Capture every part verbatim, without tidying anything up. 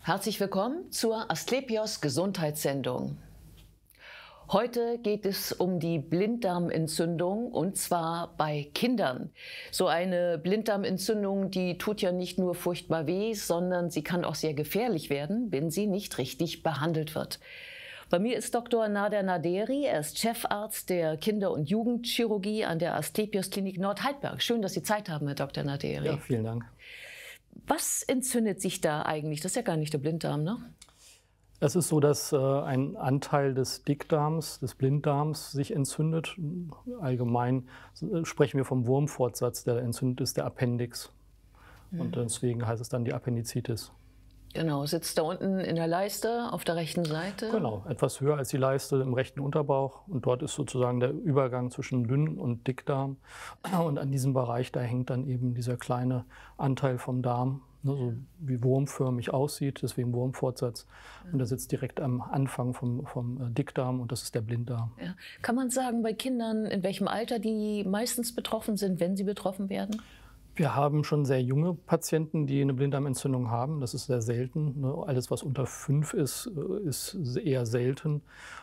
Herzlich willkommen zur Asklepios Gesundheitssendung. Heute geht es um die Blinddarmentzündung und zwar bei Kindern. So eine Blinddarmentzündung, die tut ja nicht nur furchtbar weh, sondern sie kann auch sehr gefährlich werden, wenn sie nicht richtig behandelt wird. Bei mir ist Doktor Nader Naderi, er ist Chefarzt der Kinder- und Jugendchirurgie an der Asklepios Klinik Nordheidberg. Schön, dass Sie Zeit haben, Herr Doktor Naderi. Ja, vielen Dank. Was entzündet sich da eigentlich? Das ist ja gar nicht der Blinddarm, ne? Es ist so, dass äh, ein Anteil des Dickdarms, des Blinddarms sich entzündet. Allgemein sprechen wir vom Wurmfortsatz, der entzündet ist, der Appendix. Mhm. Und deswegen heißt es dann die Appendizitis. Genau, sitzt da unten in der Leiste auf der rechten Seite. Genau, etwas höher als die Leiste im rechten Unterbauch. Und dort ist sozusagen der Übergang zwischen Dünn- und Dickdarm. Und an diesem Bereich, da hängt dann eben dieser kleine Anteil vom Darm, ne, so wie wurmförmig aussieht, deswegen Wurmfortsatz. Und der sitzt direkt am Anfang vom, vom Dickdarm und das ist der Blinddarm. Ja. Kann man sagen, bei Kindern, in welchem Alter die meistens betroffen sind, wenn sie betroffen werden? Wir haben schon sehr junge Patienten, die eine Blinddarmentzündung haben. Das ist sehr selten. Alles, was unter fünf ist, ist eher selten.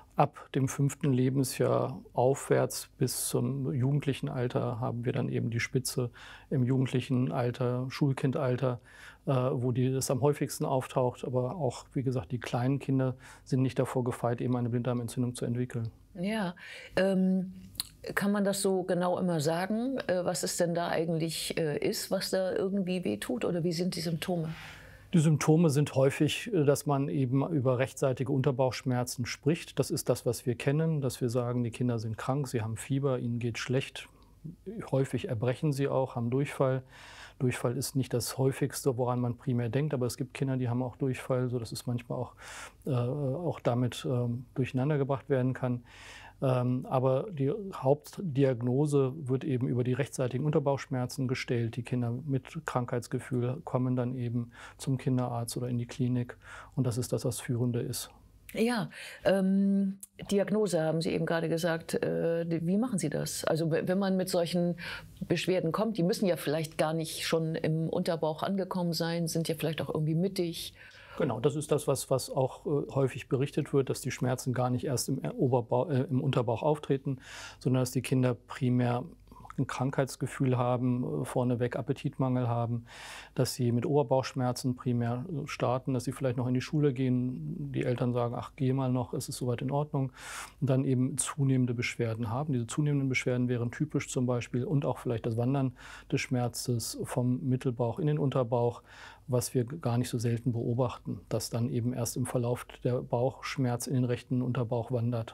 Ab dem fünften Lebensjahr aufwärts bis zum jugendlichen Alter haben wir dann eben die Spitze im jugendlichen Alter, Schulkindalter, wo die das am häufigsten auftaucht. Aber auch, wie gesagt, die kleinen Kinder sind nicht davor gefeit, eben eine Blinddarmentzündung zu entwickeln. Ja, ähm kann man das so genau immer sagen, was es denn da eigentlich ist, was da irgendwie wehtut? Oder wie sind die Symptome? Die Symptome sind häufig, dass man eben über rechtseitige Unterbauchschmerzen spricht. Das ist das, was wir kennen, dass wir sagen, die Kinder sind krank, sie haben Fieber, ihnen geht schlecht. Häufig erbrechen sie auch, haben Durchfall. Durchfall ist nicht das häufigste, woran man primär denkt, aber es gibt Kinder, die haben auch Durchfall, sodass es manchmal auch, äh, auch damit äh, durcheinander gebracht werden kann. Ähm, aber die Hauptdiagnose wird eben über die rechtsseitigen Unterbauchschmerzen gestellt. Die Kinder mit Krankheitsgefühl kommen dann eben zum Kinderarzt oder in die Klinik und das ist das, was Führende ist. Ja, ähm, Diagnose haben Sie eben gerade gesagt. Äh, wie machen Sie das? Also wenn man mit solchen Beschwerden kommt, die müssen ja vielleicht gar nicht schon im Unterbauch angekommen sein, sind ja vielleicht auch irgendwie mittig. Genau, das ist das, was, was auch äh, häufig berichtet wird, dass die Schmerzen gar nicht erst im, Oberbauch, äh, im Unterbauch auftreten, sondern dass die Kinder primär ein Krankheitsgefühl haben, vorneweg Appetitmangel haben, dass sie mit Oberbauchschmerzen primär starten, dass sie vielleicht noch in die Schule gehen, die Eltern sagen, ach, geh mal noch, es ist soweit in Ordnung, und dann eben zunehmende Beschwerden haben. Diese zunehmenden Beschwerden wären typisch zum Beispiel und auch vielleicht das Wandern des Schmerzes vom Mittelbauch in den Unterbauch, was wir gar nicht so selten beobachten, dass dann eben erst im Verlauf der Bauchschmerz in den rechten Unterbauch wandert.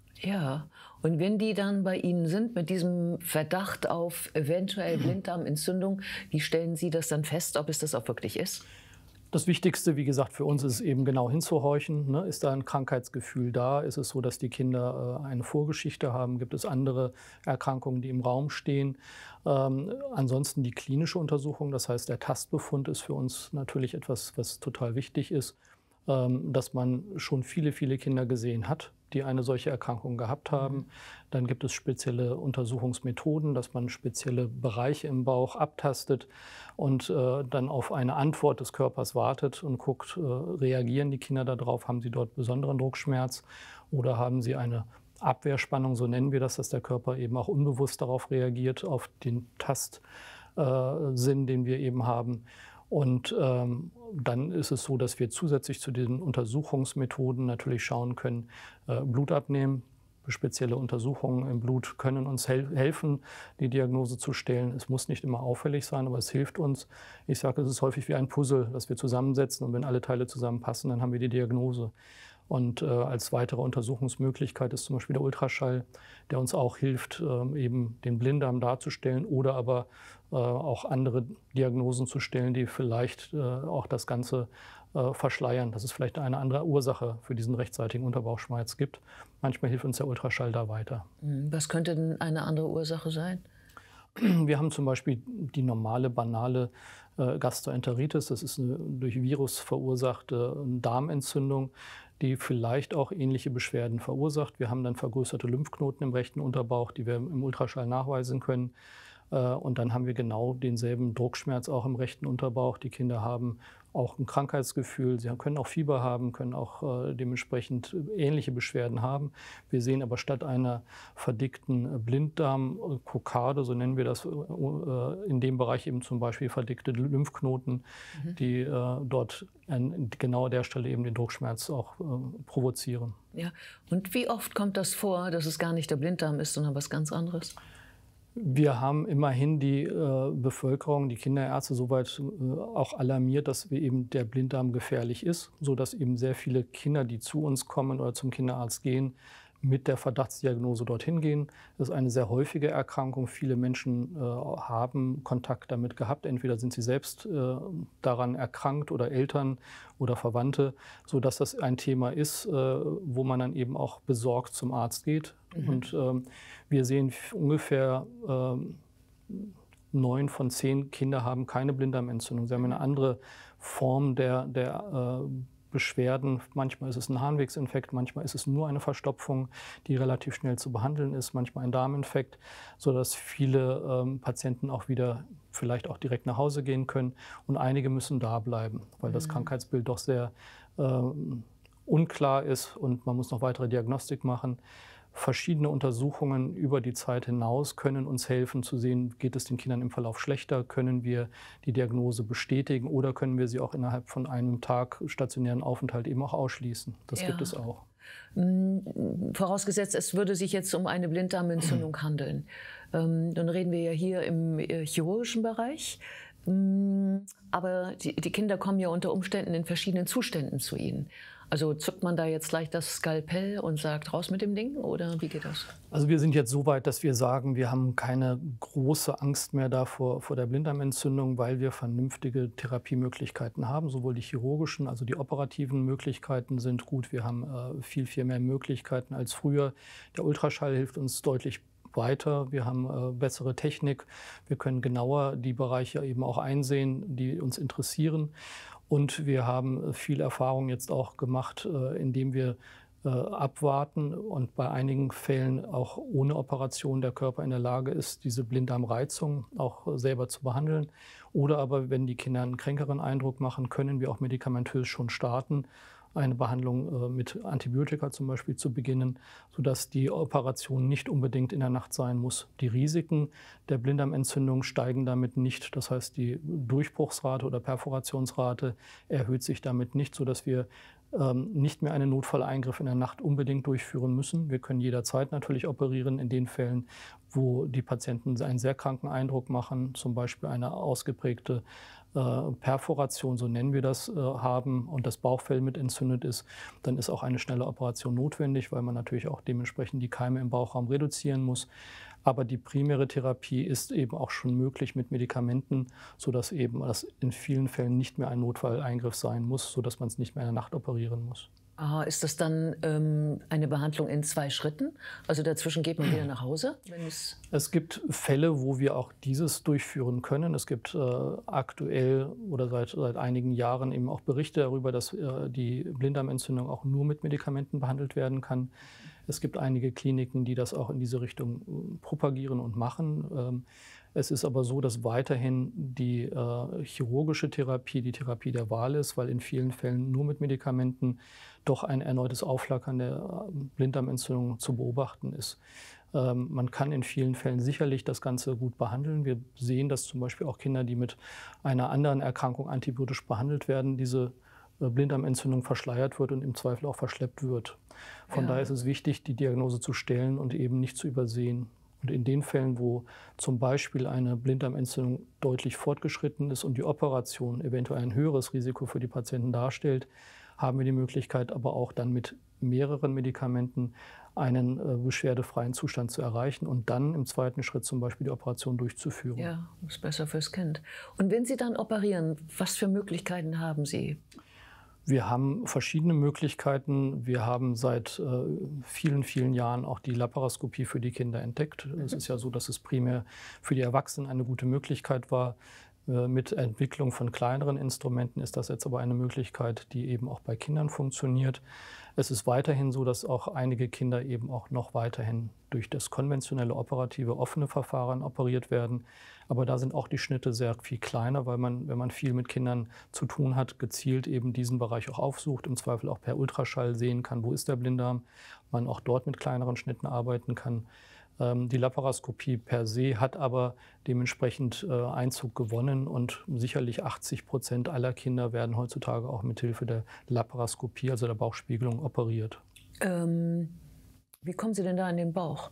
Ja, und wenn die dann bei Ihnen sind mit diesem Verdacht auf eventuell Blinddarmentzündung, wie stellen Sie das dann fest, ob es das auch wirklich ist? Das Wichtigste, wie gesagt, für uns ist eben genau hinzuhorchen. Ne? Ist da ein Krankheitsgefühl da? Ist es so, dass die Kinder äh, eine Vorgeschichte haben? Gibt es andere Erkrankungen, die im Raum stehen? Ähm, ansonsten die klinische Untersuchung, das heißt, der Tastbefund ist für uns natürlich etwas, was total wichtig ist, ähm, dass man schon viele, viele Kinder gesehen hat, die eine solche Erkrankung gehabt haben. Dann gibt es spezielle Untersuchungsmethoden, dass man spezielle Bereiche im Bauch abtastet und äh, dann auf eine Antwort des Körpers wartet und guckt, äh, reagieren die Kinder darauf, haben sie dort besonderen Druckschmerz oder haben sie eine Abwehrspannung, so nennen wir das, dass der Körper eben auch unbewusst darauf reagiert, auf den Tastsinn, äh, den wir eben haben. Und ähm, dann ist es so, dass wir zusätzlich zu den Untersuchungsmethoden natürlich schauen können, äh, Blut abnehmen. Spezielle Untersuchungen im Blut können uns hel helfen, die Diagnose zu stellen. Es muss nicht immer auffällig sein, aber es hilft uns. Ich sage, es ist häufig wie ein Puzzle, das wir zusammensetzen und wenn alle Teile zusammenpassen, dann haben wir die Diagnose. Und äh, als weitere Untersuchungsmöglichkeit ist zum Beispiel der Ultraschall, der uns auch hilft, äh, eben den Blinddarm darzustellen oder aber äh, auch andere Diagnosen zu stellen, die vielleicht äh, auch das Ganze äh, verschleiern, dass es vielleicht eine andere Ursache für diesen rechtsseitigen Unterbauchschmerz gibt. Manchmal hilft uns der Ultraschall da weiter. Was könnte denn eine andere Ursache sein? Wir haben zum Beispiel die normale, banale äh, Gastroenteritis. Das ist eine durch Virus verursachte Darmentzündung, die vielleicht auch ähnliche Beschwerden verursacht. Wir haben dann vergrößerte Lymphknoten im rechten Unterbauch, die wir im Ultraschall nachweisen können. Äh, und dann haben wir genau denselben Druckschmerz auch im rechten Unterbauch. Die Kinder haben auch ein Krankheitsgefühl. Sie können auch Fieber haben, können auch äh, dementsprechend ähnliche Beschwerden haben. Wir sehen aber statt einer verdickten Blinddarmkokarde, so nennen wir das, äh, in dem Bereich eben zum Beispiel verdickte Lymphknoten, mhm. die äh, dort an genau der Stelle eben den Druckschmerz auch äh, provozieren. Ja. Und wie oft kommt das vor, dass es gar nicht der Blinddarm ist, sondern was ganz anderes? Wir haben immerhin die äh, Bevölkerung, die Kinderärzte soweit äh, auch alarmiert, dass wir eben der Blinddarm gefährlich ist, sodass eben sehr viele Kinder, die zu uns kommen oder zum Kinderarzt gehen, mit der Verdachtsdiagnose dorthin gehen. Das ist eine sehr häufige Erkrankung. Viele Menschen äh, haben Kontakt damit gehabt. Entweder sind sie selbst äh, daran erkrankt oder Eltern oder Verwandte, sodass das ein Thema ist, äh, wo man dann eben auch besorgt zum Arzt geht. Mhm. Und ähm, wir sehen ungefähr ähm, neun von zehn Kinder haben keine Blinddarmentzündung. Sie haben eine andere Form der, der äh, Beschwerden. Manchmal ist es ein Harnwegsinfekt, manchmal ist es nur eine Verstopfung, die relativ schnell zu behandeln ist, manchmal ein Darminfekt, sodass viele ähm, Patienten auch wieder vielleicht auch direkt nach Hause gehen können. Und einige müssen da bleiben, weil das mhm. Krankheitsbild doch sehr äh, unklar ist und man muss noch weitere Diagnostik machen. Verschiedene Untersuchungen über die Zeit hinaus können uns helfen zu sehen, geht es den Kindern im Verlauf schlechter, können wir die Diagnose bestätigen oder können wir sie auch innerhalb von einem Tag stationären Aufenthalt eben auch ausschließen. Das ja. gibt es auch. Vorausgesetzt, es würde sich jetzt um eine Blinddarmentzündung handeln. Ähm, dann reden wir ja hier im äh, chirurgischen Bereich. Aber die, die Kinder kommen ja unter Umständen in verschiedenen Zuständen zu Ihnen. Also zückt man da jetzt gleich das Skalpell und sagt, raus mit dem Ding, oder wie geht das? Also wir sind jetzt so weit, dass wir sagen, wir haben keine große Angst mehr davor vor der Blinddarmentzündung, weil wir vernünftige Therapiemöglichkeiten haben. Sowohl die chirurgischen, also die operativen Möglichkeiten sind gut. Wir haben äh, viel, viel mehr Möglichkeiten als früher. Der Ultraschall hilft uns deutlich weiter. Wir haben äh, bessere Technik. Wir können genauer die Bereiche eben auch einsehen, die uns interessieren. Und wir haben viel Erfahrung jetzt auch gemacht, äh, indem wir äh, abwarten und bei einigen Fällen auch ohne Operation der Körper in der Lage ist, diese Blinddarmreizung auch äh, selber zu behandeln. Oder aber, wenn die Kinder einen kränkeren Eindruck machen, können wir auch medikamentös schon starten, eine Behandlung mit Antibiotika zum Beispiel zu beginnen, sodass die Operation nicht unbedingt in der Nacht sein muss. Die Risiken der Blinddarmentzündung steigen damit nicht. Das heißt, die Durchbruchsrate oder Perforationsrate erhöht sich damit nicht, sodass wir ähm, nicht mehr einen Notfalleingriff in der Nacht unbedingt durchführen müssen. Wir können jederzeit natürlich operieren in den Fällen, wo die Patienten einen sehr kranken Eindruck machen, zum Beispiel eine ausgeprägte Perforation, so nennen wir das, haben und das Bauchfell mit entzündet ist, dann ist auch eine schnelle Operation notwendig, weil man natürlich auch dementsprechend die Keime im Bauchraum reduzieren muss. Aber die primäre Therapie ist eben auch schon möglich mit Medikamenten, sodass eben das in vielen Fällen nicht mehr ein Notfalleingriff sein muss, sodass man es nicht mehr in der Nacht operieren muss. Aha, ist das dann ähm, eine Behandlung in zwei Schritten? Also dazwischen geht man wieder nach Hause? Wenn es es gibt Fälle, wo wir auch dieses durchführen können. Es gibt äh, aktuell oder seit, seit einigen Jahren eben auch Berichte darüber, dass äh, die Blinddarmentzündung auch nur mit Medikamenten behandelt werden kann. Es gibt einige Kliniken, die das auch in diese Richtung äh, propagieren und machen. Ähm, Es ist aber so, dass weiterhin die äh, chirurgische Therapie die Therapie der Wahl ist, weil in vielen Fällen nur mit Medikamenten doch ein erneutes Aufflackern der Blinddarmentzündung zu beobachten ist. Ähm, man kann in vielen Fällen sicherlich das Ganze gut behandeln. Wir sehen, dass zum Beispiel auch Kinder, die mit einer anderen Erkrankung antibiotisch behandelt werden, diese äh, Blinddarmentzündung verschleiert wird und im Zweifel auch verschleppt wird. Von ja. daher ist es wichtig, die Diagnose zu stellen und eben nicht zu übersehen. Und in den Fällen, wo zum Beispiel eine Blinddarmentzündung deutlich fortgeschritten ist und die Operation eventuell ein höheres Risiko für die Patienten darstellt, haben wir die Möglichkeit, aber auch dann mit mehreren Medikamenten einen äh, beschwerdefreien Zustand zu erreichen und dann im zweiten Schritt zum Beispiel die Operation durchzuführen. Ja, das ist besser fürs Kind. Und wenn Sie dann operieren, was für Möglichkeiten haben Sie? Wir haben verschiedene Möglichkeiten. Wir haben seit äh, vielen, vielen Jahren auch die Laparoskopie für die Kinder entdeckt. Mhm. Es ist ja so, dass es primär für die Erwachsenen eine gute Möglichkeit war, Mit Entwicklung von kleineren Instrumenten ist das jetzt aber eine Möglichkeit, die eben auch bei Kindern funktioniert. Es ist weiterhin so, dass auch einige Kinder eben auch noch weiterhin durch das konventionelle operative offene Verfahren operiert werden. Aber da sind auch die Schnitte sehr viel kleiner, weil man, wenn man viel mit Kindern zu tun hat, gezielt eben diesen Bereich auch aufsucht, im Zweifel auch per Ultraschall sehen kann, wo ist der Blinddarm, man auch dort mit kleineren Schnitten arbeiten kann. Die Laparoskopie per se hat aber dementsprechend Einzug gewonnen und sicherlich achtzig Prozent aller Kinder werden heutzutage auch mit Hilfe der Laparoskopie, also der Bauchspiegelung, operiert. Ähm, wie kommen Sie denn da in den Bauch?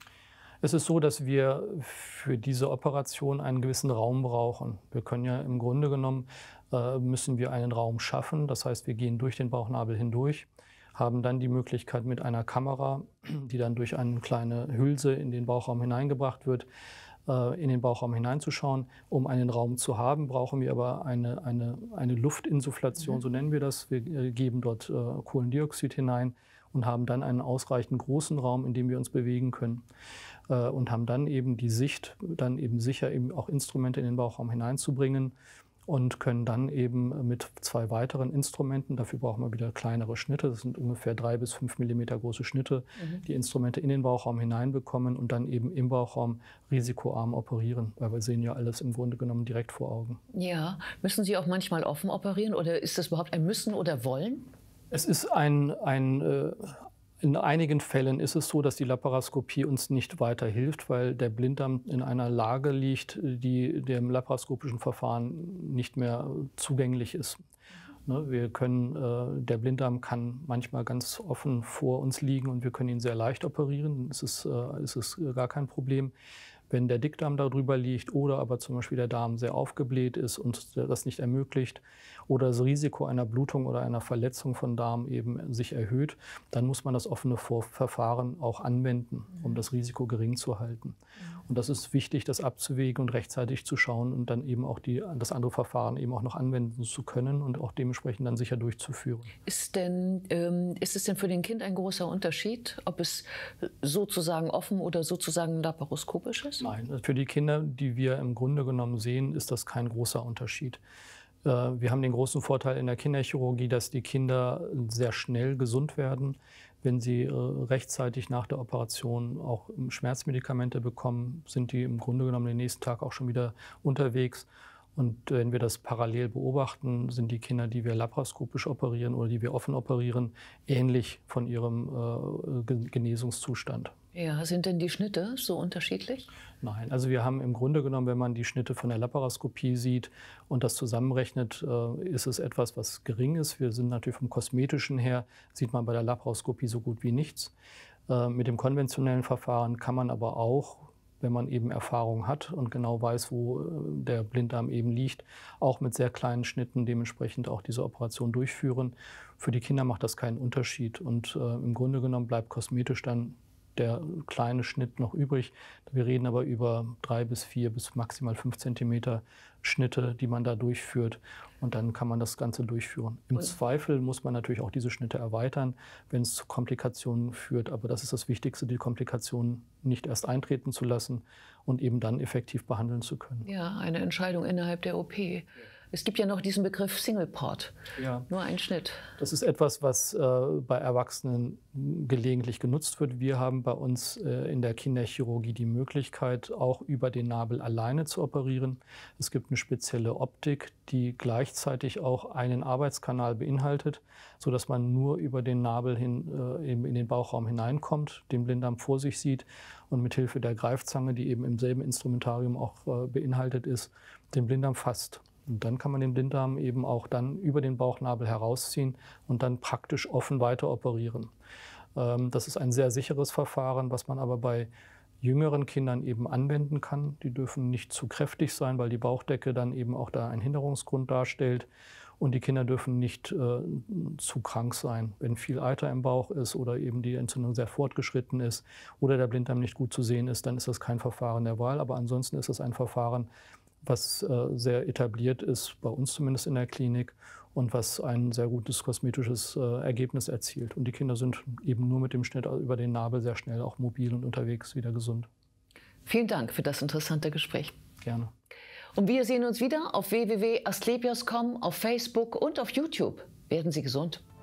Es ist so, dass wir für diese Operation einen gewissen Raum brauchen. Wir können ja im Grunde genommen, äh, müssen wir einen Raum schaffen. Das heißt, wir gehen durch den Bauchnabel hindurch, haben dann die Möglichkeit mit einer Kamera, die dann durch eine kleine Hülse in den Bauchraum hineingebracht wird, in den Bauchraum hineinzuschauen. Um einen Raum zu haben, brauchen wir aber eine, eine, eine Luftinsufflation, mhm. so nennen wir das. Wir geben dort Kohlendioxid hinein und haben dann einen ausreichend großen Raum, in dem wir uns bewegen können. Und haben dann eben die Sicht, dann eben sicher eben auch Instrumente in den Bauchraum hineinzubringen. Und können dann eben mit zwei weiteren Instrumenten, dafür brauchen wir wieder kleinere Schnitte, das sind ungefähr drei bis fünf Millimeter große Schnitte, mhm. die Instrumente in den Bauchraum hineinbekommen und dann eben im Bauchraum risikoarm operieren, weil wir sehen ja alles im Grunde genommen direkt vor Augen. Ja, müssen Sie auch manchmal offen operieren oder ist das überhaupt ein Müssen oder Wollen? Es ist ein, ein äh, In einigen Fällen ist es so, dass die Laparoskopie uns nicht weiterhilft, weil der Blinddarm in einer Lage liegt, die dem laparoskopischen Verfahren nicht mehr zugänglich ist. Ne, wir können, äh, der Blinddarm kann manchmal ganz offen vor uns liegen und wir können ihn sehr leicht operieren. Es ist, äh, es ist gar kein Problem. Wenn der Dickdarm darüber liegt oder aber zum Beispiel der Darm sehr aufgebläht ist und das nicht ermöglicht oder das Risiko einer Blutung oder einer Verletzung von Darm eben sich erhöht, dann muss man das offene Verfahren auch anwenden, um das Risiko gering zu halten. Und das ist wichtig, das abzuwägen und rechtzeitig zu schauen und dann eben auch die, das andere Verfahren eben auch noch anwenden zu können und auch dementsprechend dann sicher durchzuführen. Ist denn, ähm, ist es denn für den Kind ein großer Unterschied, ob es sozusagen offen oder sozusagen laparoskopisch ist? Nein, für die Kinder, die wir im Grunde genommen sehen, ist das kein großer Unterschied. Wir haben den großen Vorteil in der Kinderchirurgie, dass die Kinder sehr schnell gesund werden. Wenn sie rechtzeitig nach der Operation auch Schmerzmedikamente bekommen, sind die im Grunde genommen den nächsten Tag auch schon wieder unterwegs. Und wenn wir das parallel beobachten, sind die Kinder, die wir laparoskopisch operieren oder die wir offen operieren, ähnlich von ihrem äh, Genesungszustand. Ja, sind denn die Schnitte so unterschiedlich? Nein, also wir haben im Grunde genommen, wenn man die Schnitte von der Laparoskopie sieht und das zusammenrechnet, äh, ist es etwas, was gering ist. Wir sind natürlich vom Kosmetischen her, sieht man bei der Laparoskopie so gut wie nichts. Äh, mit dem konventionellen Verfahren kann man aber auch, wenn man eben Erfahrung hat und genau weiß, wo der Blinddarm eben liegt, auch mit sehr kleinen Schnitten dementsprechend auch diese Operation durchführen. Für die Kinder macht das keinen Unterschied und äh, im Grunde genommen bleibt kosmetisch dann der kleine Schnitt noch übrig. Wir reden aber über drei bis vier bis maximal fünf Zentimeter Schnitte, die man da durchführt. Und dann kann man das Ganze durchführen. Im und Zweifel muss man natürlich auch diese Schnitte erweitern, wenn es zu Komplikationen führt. Aber das ist das Wichtigste, die Komplikationen nicht erst eintreten zu lassen und eben dann effektiv behandeln zu können. Ja, eine Entscheidung innerhalb der O P. Es gibt ja noch diesen Begriff Single Port, ja. Nur ein Schnitt. Das ist etwas, was äh, bei Erwachsenen gelegentlich genutzt wird. Wir haben bei uns äh, in der Kinderchirurgie die Möglichkeit, auch über den Nabel alleine zu operieren. Es gibt eine spezielle Optik, die gleichzeitig auch einen Arbeitskanal beinhaltet, sodass man nur über den Nabel hin, äh, eben in den Bauchraum hineinkommt, den Blinddarm vor sich sieht und mit Hilfe der Greifzange, die eben im selben Instrumentarium auch äh, beinhaltet ist, den Blinddarm fasst. Und dann kann man den Blinddarm eben auch dann über den Bauchnabel herausziehen und dann praktisch offen weiter operieren. Ähm, das ist ein sehr sicheres Verfahren, was man aber bei jüngeren Kindern eben anwenden kann. Die dürfen nicht zu kräftig sein, weil die Bauchdecke dann eben auch da einen Hinderungsgrund darstellt. Und die Kinder dürfen nicht äh, zu krank sein. Wenn viel Eiter im Bauch ist oder eben die Entzündung sehr fortgeschritten ist oder der Blinddarm nicht gut zu sehen ist, dann ist das kein Verfahren der Wahl. Aber ansonsten ist es ein Verfahren, was äh, sehr etabliert ist, bei uns zumindest in der Klinik, und was ein sehr gutes kosmetisches äh, Ergebnis erzielt. Und die Kinder sind eben nur mit dem Schnitt über den Nabel sehr schnell auch mobil und unterwegs wieder gesund. Vielen Dank für das interessante Gespräch. Gerne. Und wir sehen uns wieder auf w w w punkt asklepios punkt com, auf Facebook und auf YouTube. Werden Sie gesund.